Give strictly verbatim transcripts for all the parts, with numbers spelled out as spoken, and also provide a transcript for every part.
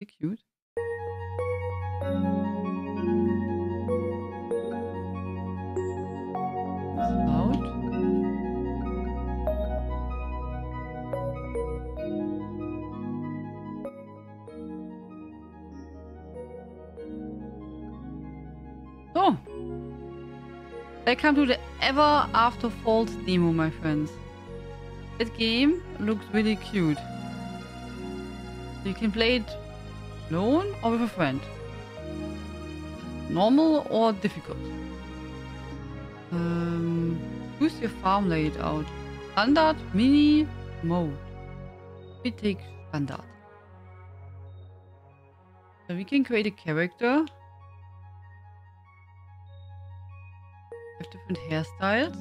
Wie cute. Ist laut. So. Welcome to the Ever After Falls demo, my friends. That game looks really cute. You can play it alone or with a friend. Normal or difficult. Um, choose your farm layout. Standard, mini, mode. We take standard. So we can create a character. Have different hairstyles.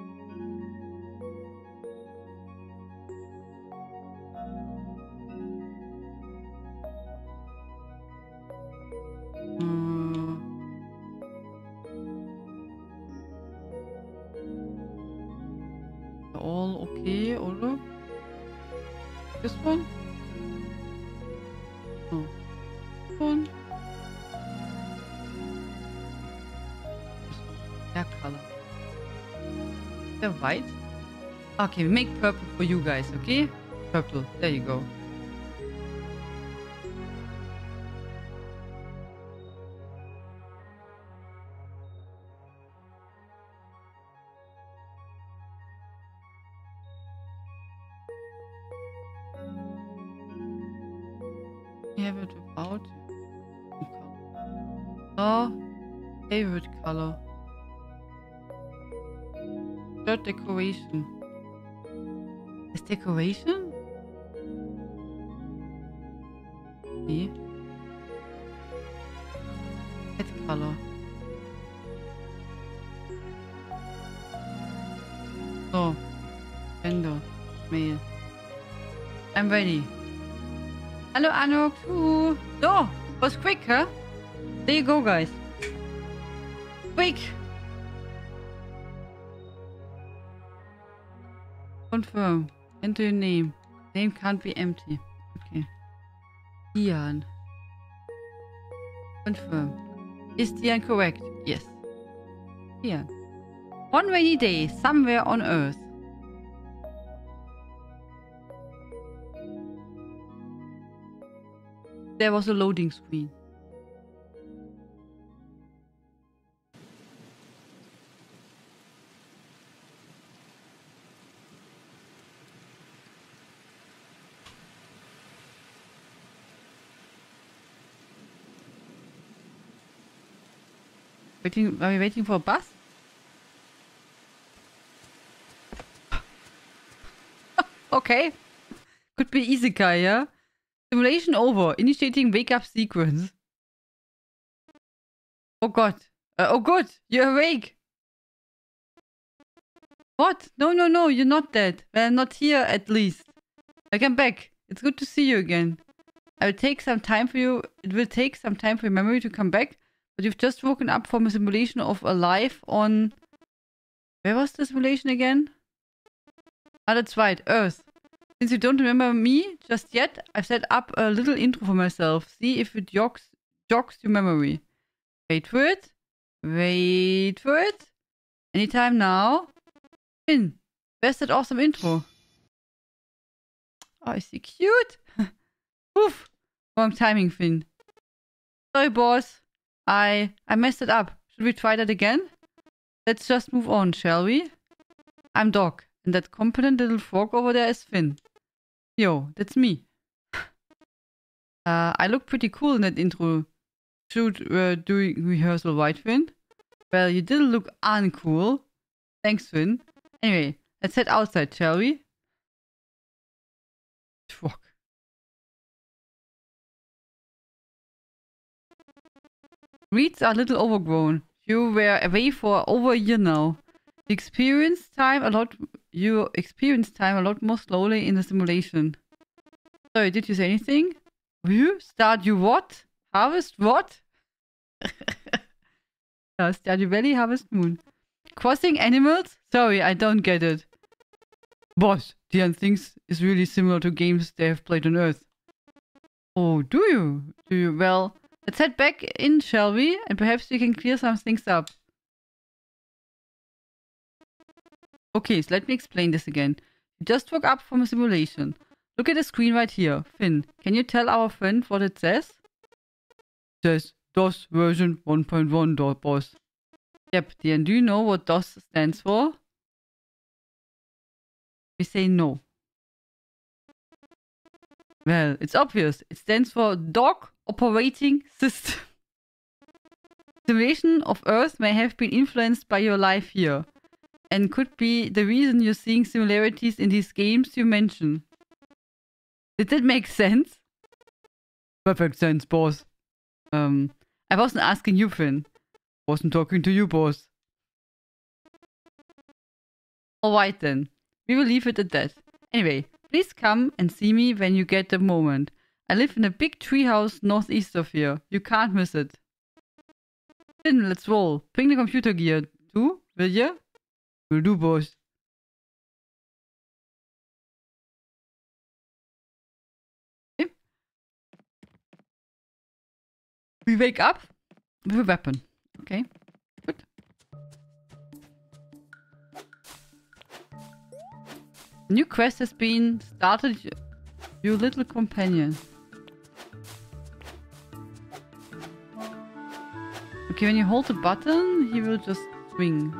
All okay, oder? This one? No. This one? Hair color. They're white? Okay, we make purple for you guys, okay? Purple, there you go. Have it without oh, favorite color. Third decoration. Is decoration? Nee. Head color. So. Gender. Male. I'm ready. Hallo Anok, uh. So, was quick, huh? There you go, guys. Quick! Confirm. Enter your name. Name can't be empty. Okay. Dian. Confirm. Is Dian correct? Yes. Dian. One rainy day, somewhere on Earth. There was a loading screen. Waiting, are we waiting for a bus? Okay. Could be Isekai, yeah? Simulation over. Initiating wake-up sequence. Oh god. Uh, oh good. You're awake. What? No, no, no. You're not dead. Well, I'm not here at least. Like, I'm back. It's good to see you again. I will take some time for you. It will take some time for your memory to come back. But you've just woken up from a simulation of a life on... Where was the simulation again? Ah, that's right. Earth. Since you don't remember me just yet, I've set up a little intro for myself. See if it jogs, jogs your memory. Wait for it. Wait for it. Anytime now. Finn, where's that awesome intro? Oh, is he cute? Oof. Wrong timing, Finn. Sorry, boss. I, I messed it up. Should we try that again? Let's just move on, shall we? I'm Doc, and that competent little frog over there is Finn. Yo, that's me. uh, I look pretty cool in that intro shoot uh, during rehearsal, right, Finn? Well, you didn't look uncool. Thanks, Finn. Anyway, let's head outside, shall we? Frog. Reeds are a little overgrown. You were away for over a year now. You experience time a lot. You experience time a lot more slowly in the simulation. Sorry, did you say anything? You start you what? Harvest what? uh, Stardew Valley, Harvest Moon. Crossing animals? Sorry, I don't get it. Boss, Dian thinks is really similar to games they have played on Earth. Oh, do you? Do you? Well, let's head back in, shall we? And perhaps we can clear some things up. Okay, so let me explain this again. You just woke up from a simulation. Look at the screen right here. Finn, can you tell our friend what it says? It says DOS version one point one, boss. Yep, and do you know what DOS stands for? We say no. Well, it's obvious. It stands for Dog Operating System. Simulation of Earth may have been influenced by your life here, and could be the reason you're seeing similarities in these games you mention. Did that make sense? Perfect sense, boss. Um, I wasn't asking you, Finn. Wasn't talking to you, boss. Alright then. We will leave it at that. Anyway, please come and see me when you get the moment. I live in a big treehouse northeast of here. You can't miss it. Finn, let's roll. Bring the computer gear too, will ya? Will do, boss. Okay. We wake up with a weapon. Okay, good. New quest has been started, you little companion. Okay, when you hold the button, he will just swing.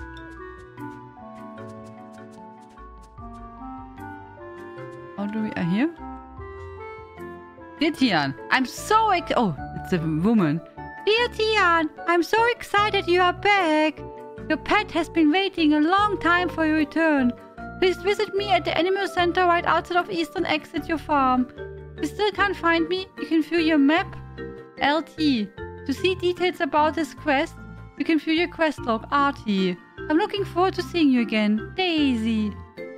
How do we... Uh, here? Dear Tian, I'm so ex- Oh, it's a woman. Dear Tian, I'm so excited you are back. Your pet has been waiting a long time for your return. Please visit me at the Animal Center right outside of Eastern Exit your farm. If you still can't find me, you can view your map, L T. To see details about this quest, you can view your quest log, R T. I'm looking forward to seeing you again, Daisy.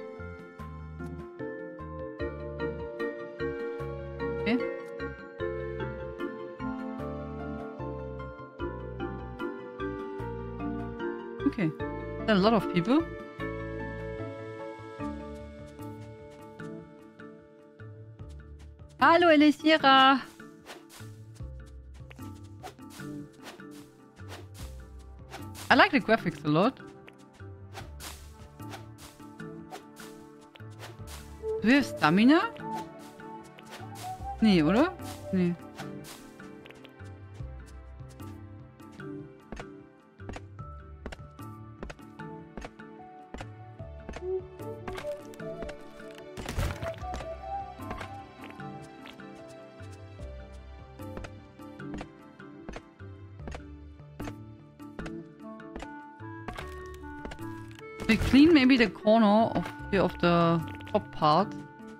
Okay. Okay. There are a lot of people. Hallo, Elisira. I like the graphics a lot. Do we have Stamina? Nee, oder? Nee. We clean maybe the corner of the, of the top part.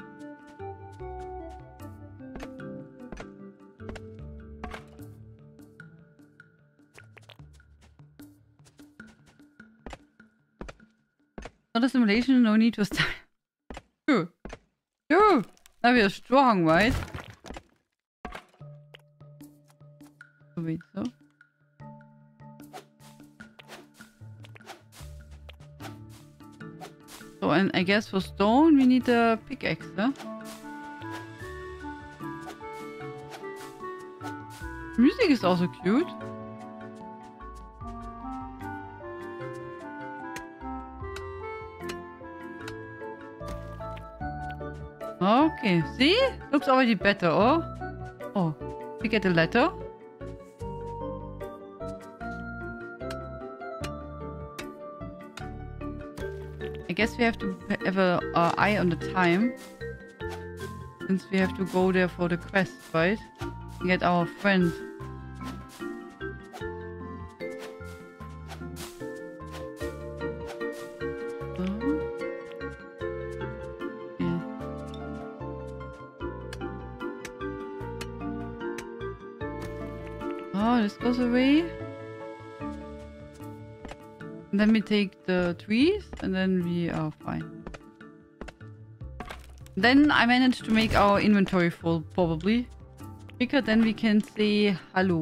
Not a simulation, no need to start. Phew. Phew. Now we are strong, right? So wait, so. So, and I guess for stone we need a pickaxe, huh? Music is also cute. Okay, see? Looks already better, oh? Oh, we get a letter. I guess we have to have an uh, eye on the time. Since we have to go there for the quest, right? And get our friend. Oh, this goes away. And then we take the trees and then we are fine. Then I managed to make our inventory full, probably. Because then we can say hello.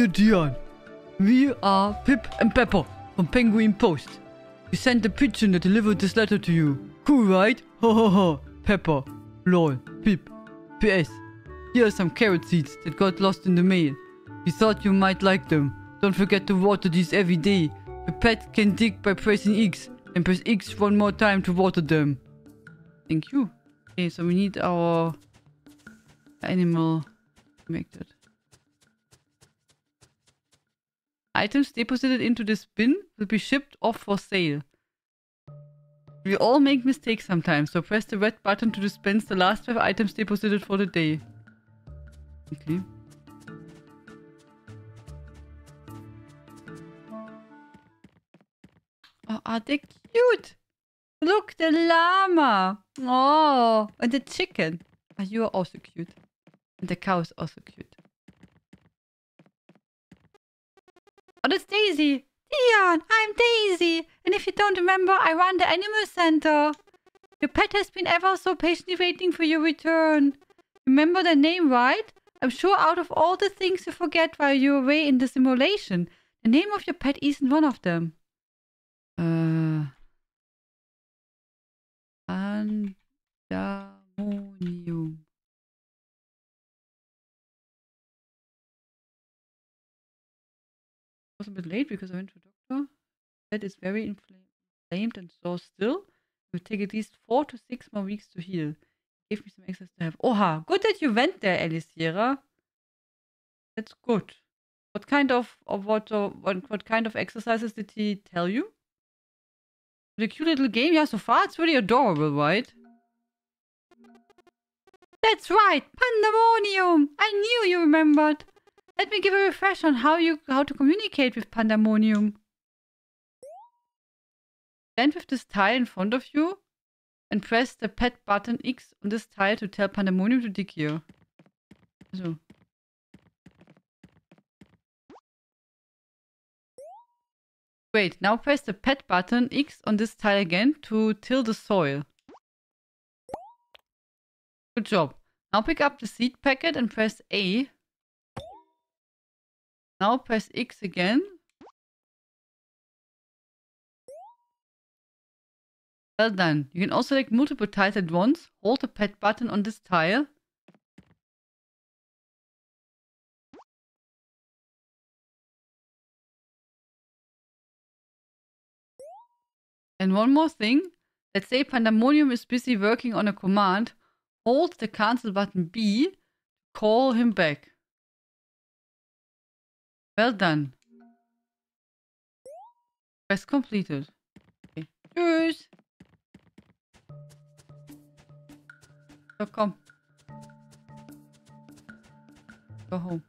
Dear Dion, we are Pip and Pepper from Penguin Post. We sent the pigeon that delivered this letter to you. Cool, right? Ha ha ha. Pepper. Lol. Pip. P S. Here are some carrot seeds that got lost in the mail. We thought you might like them. Don't forget to water these every day. The pet can dig by pressing X. And press X one more time to water them. Thank you. Okay, so we need our animal connected. Items deposited into this bin will be shipped off for sale. We all make mistakes sometimes, so press the red button to dispense the last five items deposited for the day. Okay. Oh, are they cute? Look, the llama. Oh, and the chicken. Oh, you are also cute. And the cow is also cute. Oh, that's Daisy. Dion, I'm Daisy. And if you don't remember, I run the animal center. Your pet has been ever so patiently waiting for your return. Remember their name, right? I'm sure out of all the things you forget while you're away in the simulation, the name of your pet isn't one of them. Uh... Pandemonium. Was a bit late because I went to a doctor. That is very inflamed and sore still. It will take at least four to six more weeks to heal. Give me some exercise to have. Oha, good that you went there, Elisira. That's good. What kind of, of what, uh, what what kind of exercises did he tell you? The cute little game, yeah. So far, it's really adorable, right? That's right, Pandemonium. I knew you remembered. Let me give a refresh on how you how to communicate with Pandemonium. Stand with this tile in front of you and press the pet button X on this tile to tell Pandemonium to dig here. So. Wait, now press the pet button X on this tile again to till the soil. Good job. Now pick up the seed packet and press A. Now press X again. Well done. You can also select multiple tiles at once. Hold the pet button on this tile. And one more thing. Let's say Pandemonium is busy working on a command. Hold the cancel button B to call him back. Well done. Quest completed. Okay. Tschüss. So, komm. Go home.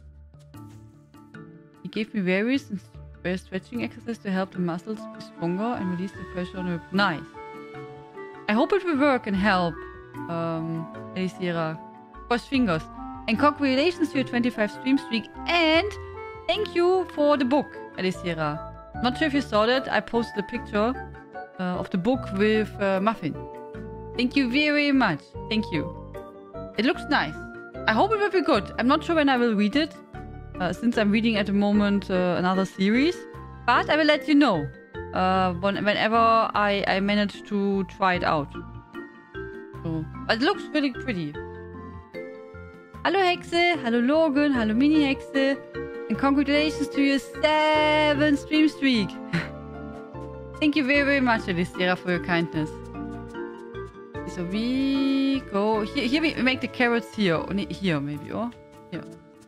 He gave me various stretching exercises to help the muscles be stronger and release the pressure on the... Nice. I hope it will work and help. Um, Elisira. Cross fingers. And congratulations to your twenty-five stream streak. And thank you for the book, Elisira. Not sure if you saw that. I posted a picture uh, of the book with uh, Muffin. Thank you very much. Thank you. It looks nice. I hope it will be good. I'm not sure when I will read it. Uh, since I'm reading at the moment uh, another series. But I will let you know. Uh, when, whenever I, I manage to try it out. So, but it looks really pretty. Hallo Hexe, hallo Logan, hallo Mini Hexe. And congratulations to your seven stream streak. Thank you very, very much, Elisira, for your kindness. So we go... Here, here we make the carrots here. Oh, nee, here maybe, or? Here.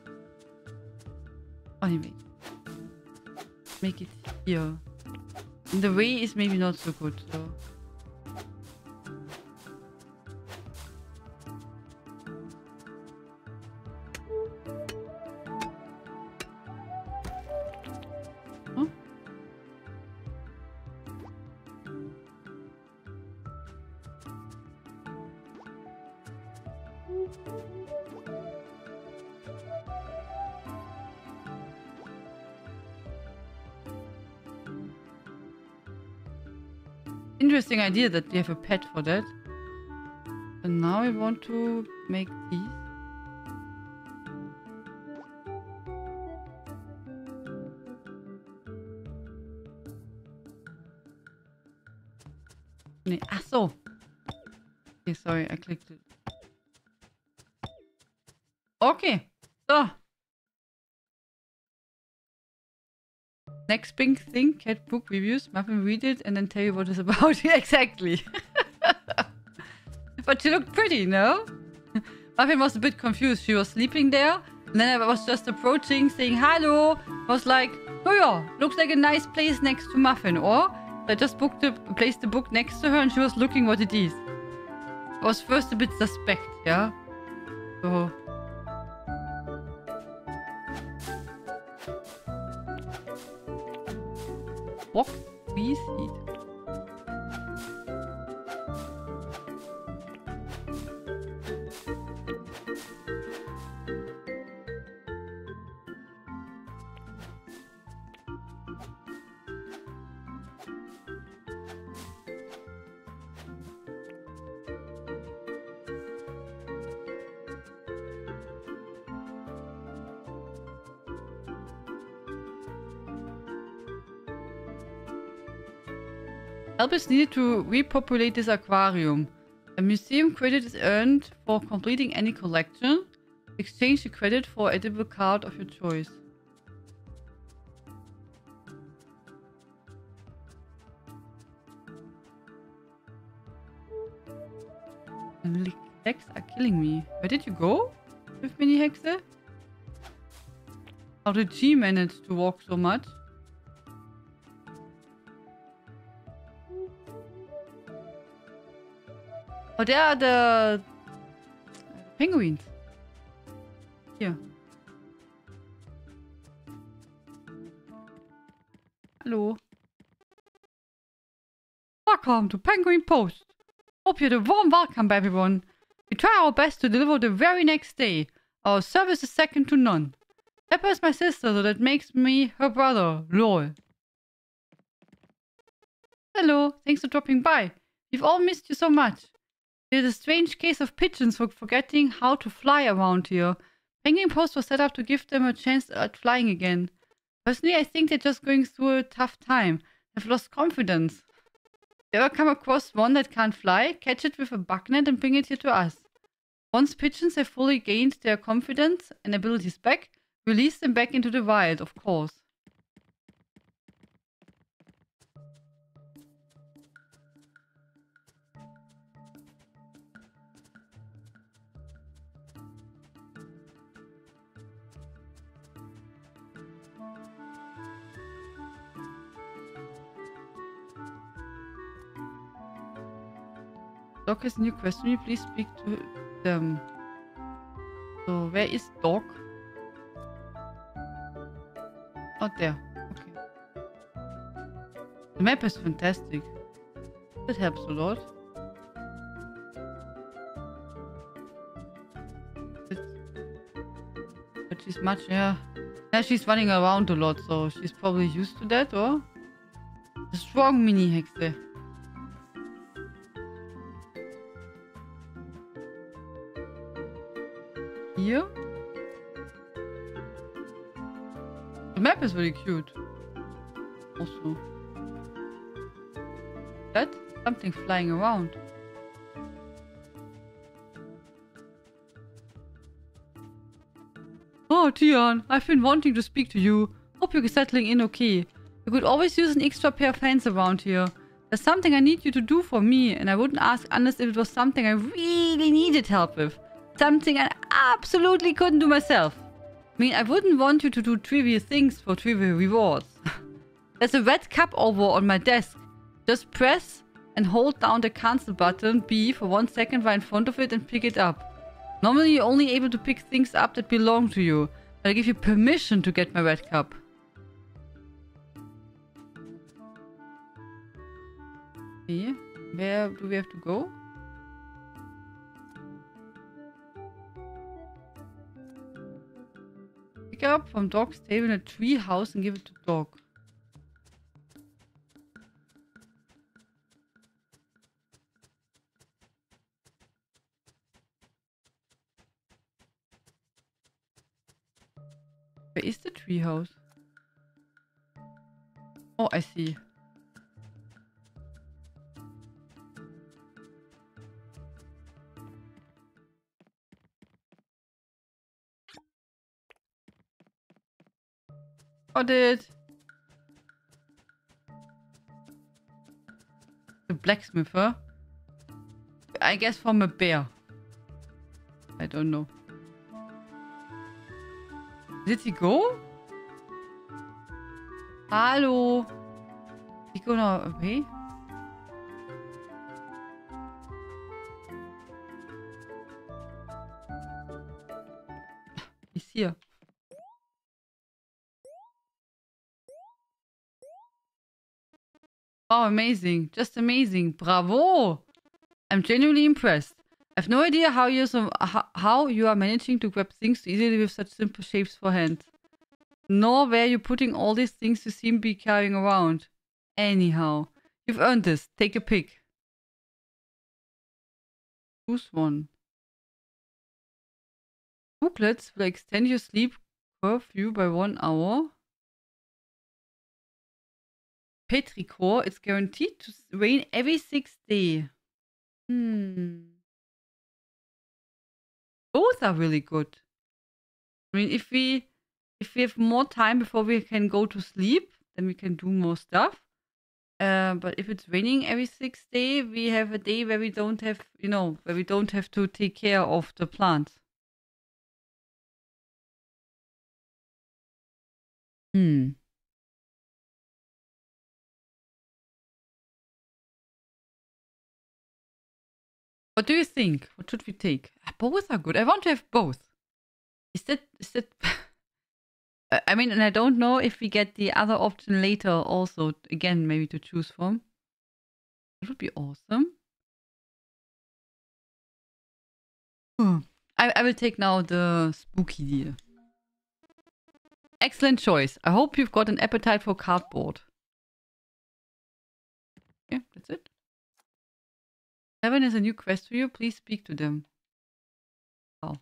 Oh, nee, wait. Make it here. And the way is maybe not so good, so... Huh? Interesting idea that we have a pet for that. And now we want to make these. Nee, ach so. Okay, sorry, I clicked it. Okay, so. Next big thing, cat book reviews. Muffin read it and then tell you what it's about. Exactly. But she looked pretty, no? Muffin was a bit confused. She was sleeping there. And then I was just approaching, saying hello. Was like, oh yeah, looks like a nice place next to Muffin. Or I just booked the, placed the book next to her and she was looking what it is. I was first a bit suspect, yeah? So... Walk, we seed. Help is needed to repopulate this aquarium. A museum credit is earned for completing any collection. Exchange the credit for edible card of your choice. And Hex are killing me. Where did you go with Mini Hexe? How did she manage to walk so much? Oh, there are the penguins. Here. Hello. Welcome to Penguin Post. Hope you had a warm welcome, everyone. We try our best to deliver the very next day. Our service is second to none. Pepper is my sister, so that makes me her brother. Lol. Hello. Thanks for dropping by. We've all missed you so much. There's a strange case of pigeons for forgetting how to fly around here. Penguin Post was set up to give them a chance at flying again. Personally, I think they're just going through a tough time. They've lost confidence. If you ever come across one that can't fly, catch it with a bug net and bring it here to us. Once pigeons have fully gained their confidence and abilities back, release them back into the wild, of course. Doc has a new question. Will you please speak to them? So, where is Doc? Oh, there. Okay. The map is fantastic. That helps a lot. It's... But she's much, yeah. Yeah, she's running around a lot, so she's probably used to that, or? A strong mini Hexe. Here. The map is really cute. Also. That? Something flying around. Oh, Tian, I've been wanting to speak to you. Hope you're settling in okay. You could always use an extra pair of hands around here. There's something I need you to do for me, and I wouldn't ask unless if it was something I really needed help with. Something I absolutely couldn't do myself. I mean, I wouldn't want you to do trivial things for trivial rewards. There's a red cup over on my desk. Just press and hold down the cancel button B for one second while in front of it and pick it up. Normally you're only able to pick things up that belong to you, but I give you permission to get my red cup. Okay, where do we have to go? Pick up from Dog's table in a tree house and give it to Dog. Where is the tree house? Oh, I see. Got it. The blacksmith, huh? I guess from a bear. I don't know. Did he go? Hallo? Did he go now away? He's here. Oh, amazing. Just amazing. Bravo. I'm genuinely impressed. I have no idea how, you're so, how, how you are managing to grab things so easily with such simple shapes for hand. Nor where you're putting all these things you seem to be carrying around. Anyhow, you've earned this. Take a pick. Choose one. Booklets will extend your sleep curfew by one hour. Petrichor, it's guaranteed to rain every sixth day. Hmm. Both are really good. I mean, if we if we have more time before we can go to sleep, then we can do more stuff. Uh, but if it's raining every sixth day, we have a day where we don't have, you know, where we don't have to take care of the plants. Hmm. What do you think? What should we take? Both are good. I want to have both. Is that is that? I mean, and I don't know if we get the other option later. Also, again, maybe to choose from. It would be awesome. Hmm. I I will take now the spooky deal. Excellent choice. I hope you've got an appetite for cardboard. Yeah, that's it. Heaven has a new quest for you. Please speak to them. Oh.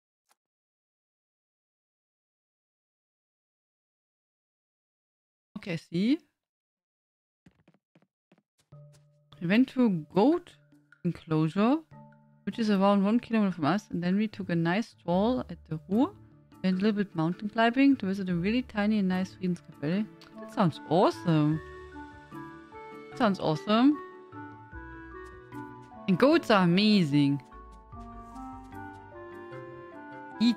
Okay, I see. We went to a goat enclosure, which is around one kilometer from us, and then we took a nice stroll at the Ruhr and a little bit mountain climbing to visit a really tiny and nice Friedenskapelle. That sounds awesome. That sounds awesome. And goats are amazing. Eat.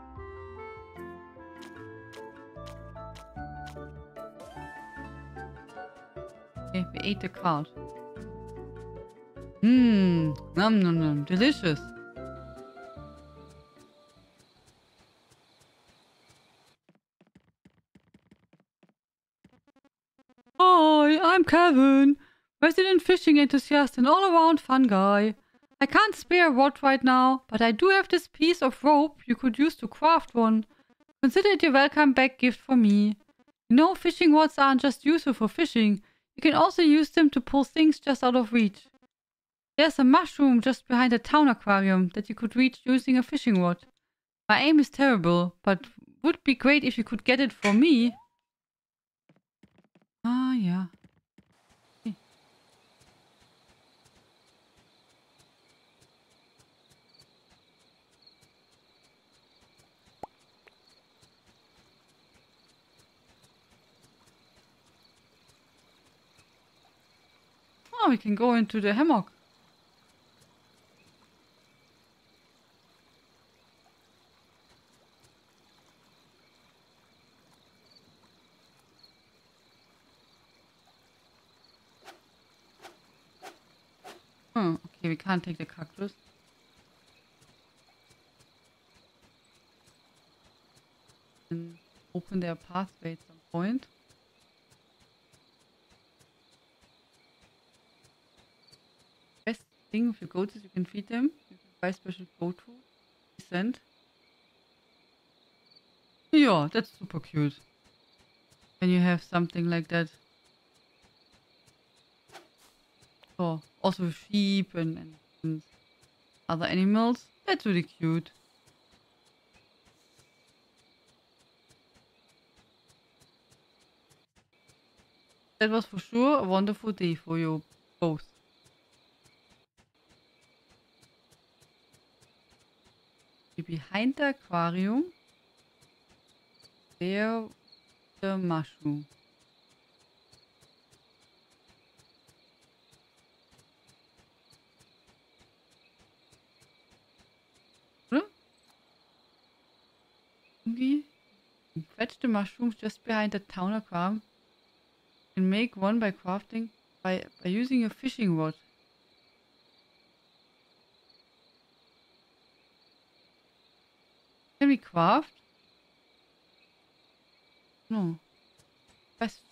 Okay, we ate the card. Mmm, nom nom nom, delicious. Hi, I'm Kevin, resident fishing enthusiast and all-around fun guy. I can't spare a rod right now, but I do have this piece of rope you could use to craft one. Consider it your welcome back gift for me. You know, fishing rods aren't just useful for fishing. You can also use them to pull things just out of reach. There's a mushroom just behind the town aquarium that you could reach using a fishing rod. My aim is terrible, but would be great if you could get it for me. Ah, yeah. Okay. Oh, we can go into the hammock. Oh, okay, we can't take the cactus. And open their pathway at some point. Best thing with your goats is you can feed them. You can buy special goat food. Send. Yeah, that's super cute. When you have something like that. Oh, also with sheep and, and, and other animals. That's really cute. That was for sure a wonderful day for you both. Behind the aquarium, there the mushroom. Oder? Irgendwie. Fetch the mushrooms just behind the town aquarium and make one by crafting by, by using a fishing rod. Can we craft? No. Question.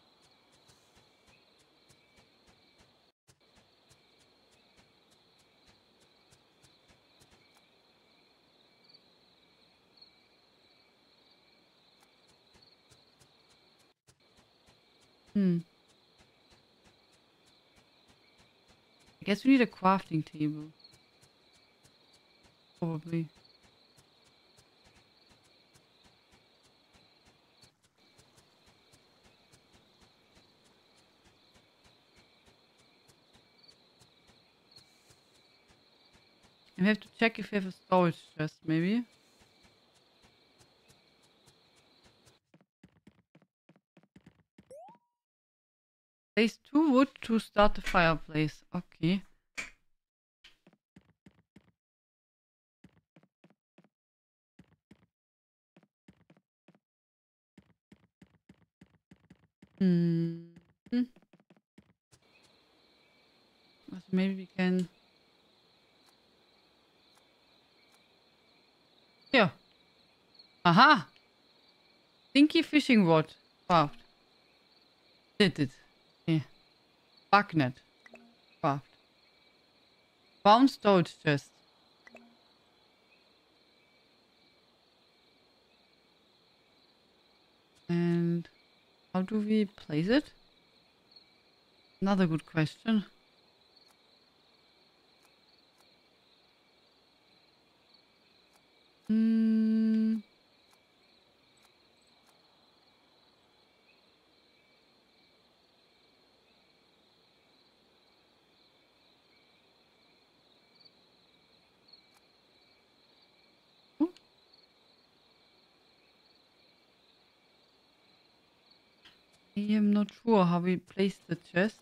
Hmm. I guess we need a crafting table. Probably. And we have to check if we have a storage chest, maybe. Place two wood to start the fireplace. Okay. Hmm. Hmm. So maybe we can... Yeah. Aha! Stinky fishing rod. Craft. Did it. Okay. Bug net. Craft. Brown storage chest. And how do we place it? Another good question. Hmm. Oh. I am not sure how we place the chest.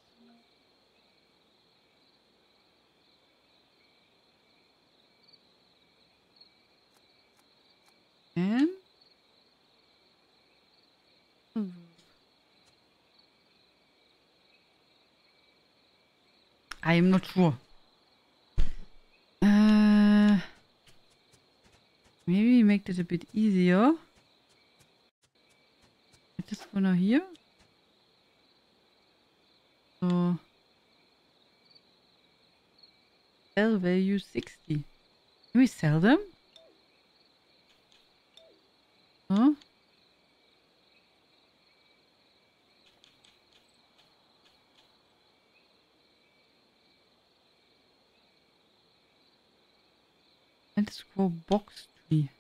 And I am not sure. Uh, maybe make it a bit easier. I just wanna here. So sell value sixty. Can we sell them? Huh? Let's grow box tree.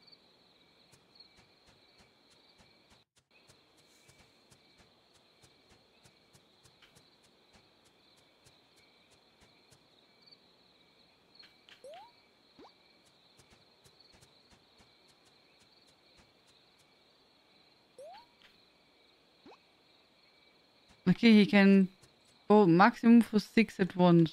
Okay, he can go maximum for six at once.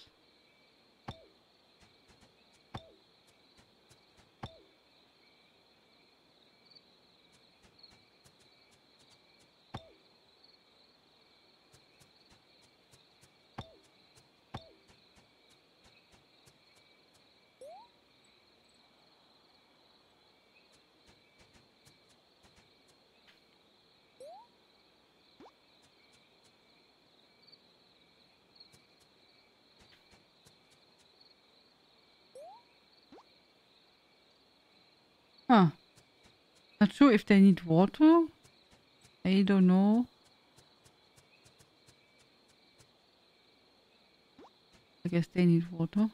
Huh. Not sure if they need water. I don't know. I guess they need water.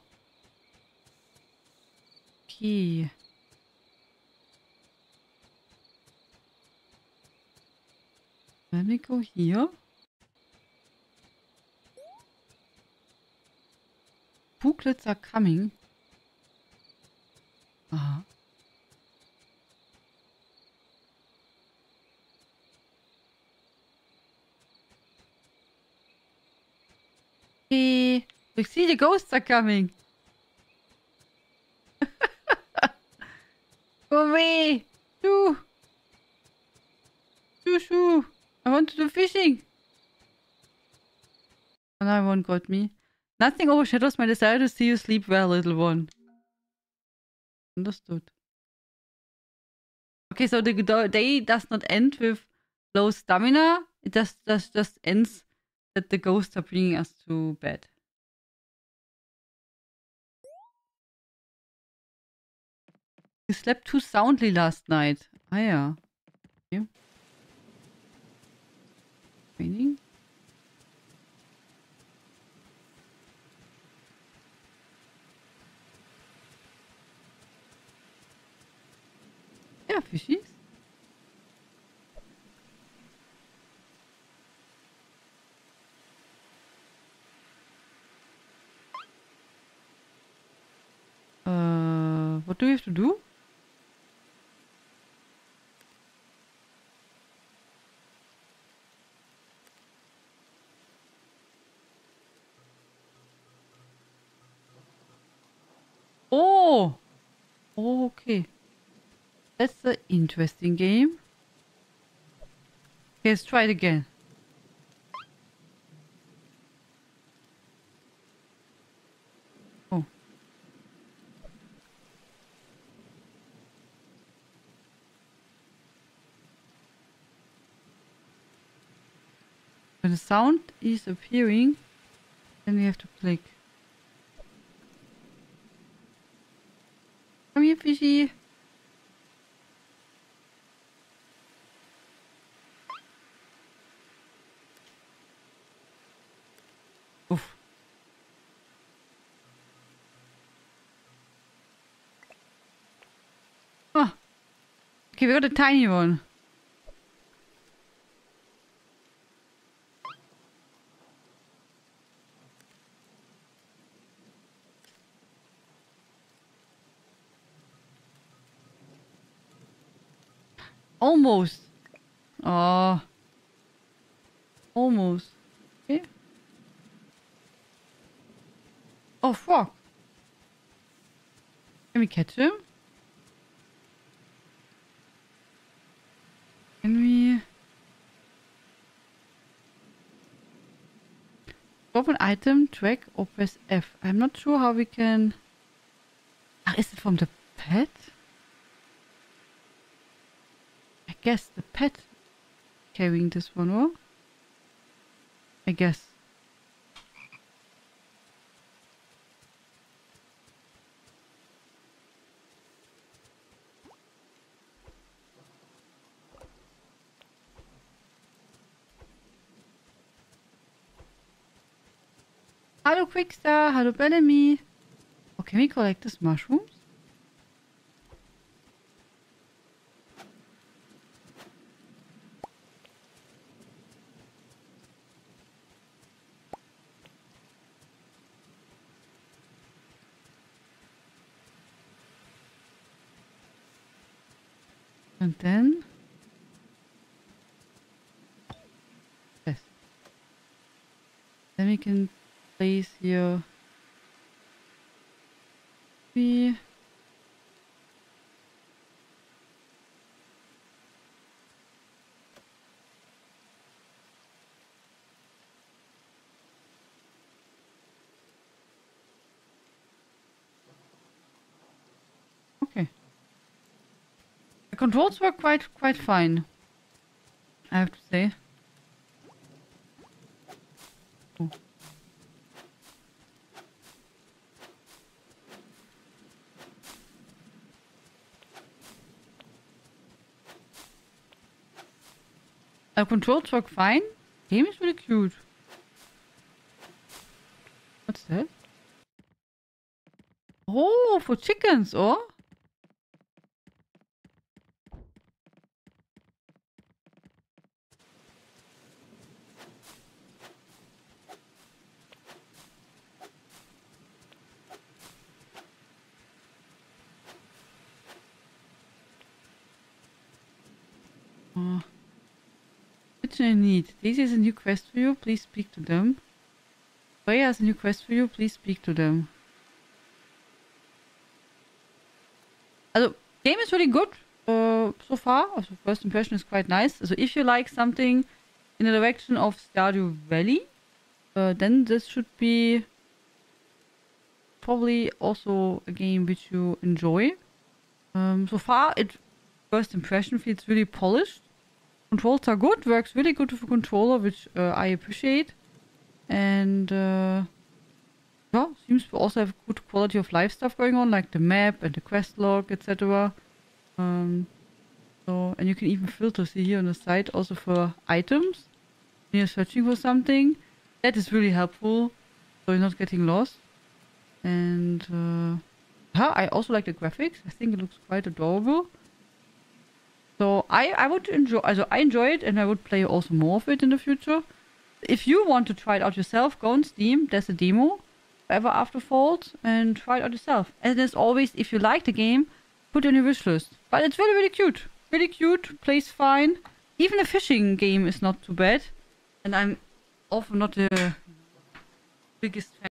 Okay. Let me go here. Booklets are coming. Aha. Hey, look, see the ghosts are coming. Go away. Shoo. Shoo, shoo. I want to do fishing. Oh, no, one got me. Nothing overshadows my desire to see you sleep well, little one. Understood. Okay, so the day does not end with low stamina. It just, just, just ends that the ghosts are bringing us to bed. You slept too soundly last night. Ah, yeah. Okay. Training. Yeah, fishies. Uh, what do we have to do? Oh! Oh, okay. That's an interesting game. Okay, let's try it again. Oh. When the sound is appearing, then we have to click. Come here, fishy. Oof. Ah. Okay, we got a tiny one. Almost. Oh. Almost. Okay. Oh, fuck. Can we catch him? Can we... Drop an item, track, or press F. I'm not sure how we can... Ah, is it from the pet? I guess the pet carrying this one, or? I guess. Hello, Quickstar. Hello, Bellamy. Oh, can we collect these mushrooms? And then... Yes. Then we can place here... Three... Okay. The controls were quite, quite fine, I have to say. Oh. The controls work fine. Game is really cute. What's that? Oh, for chickens, or? Oh. Which I need. This is a new quest for you. Please speak to them. Freya has a new quest for you. Please speak to them. Also, game is really good uh, so far. Also, first impression is quite nice. So, if you like something in the direction of Stardew Valley, uh, then this should be probably also a game which you enjoy. Um, so far, it first impression feels really polished. Controls are good, works really good with a controller, which uh, I appreciate. And uh, yeah, seems to also have good quality of life stuff going on, like the map and the quest log, et cetera. Um, so, and you can even filter, see here on the side, also for items. When you're searching for something, that is really helpful, so you're not getting lost. And uh, yeah, I also like the graphics. I think it looks quite adorable. So I, I would enjoy, also I enjoy it, and I would play also more of it in the future. If you want to try it out yourself, go on Steam. There's a demo, Ever After Falls, and try it out yourself. And as always, if you like the game, put it on your wish list. But it's really, really cute. Really cute, plays fine. Even the fishing game is not too bad. And I'm often not the biggest fan